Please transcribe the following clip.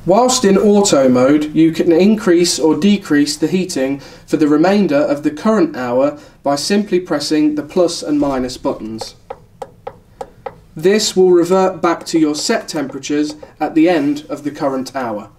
Whilst in auto mode, you can increase or decrease the heating for the remainder of the current hour by simply pressing the plus and minus buttons. This will revert back to your set temperatures at the end of the current hour.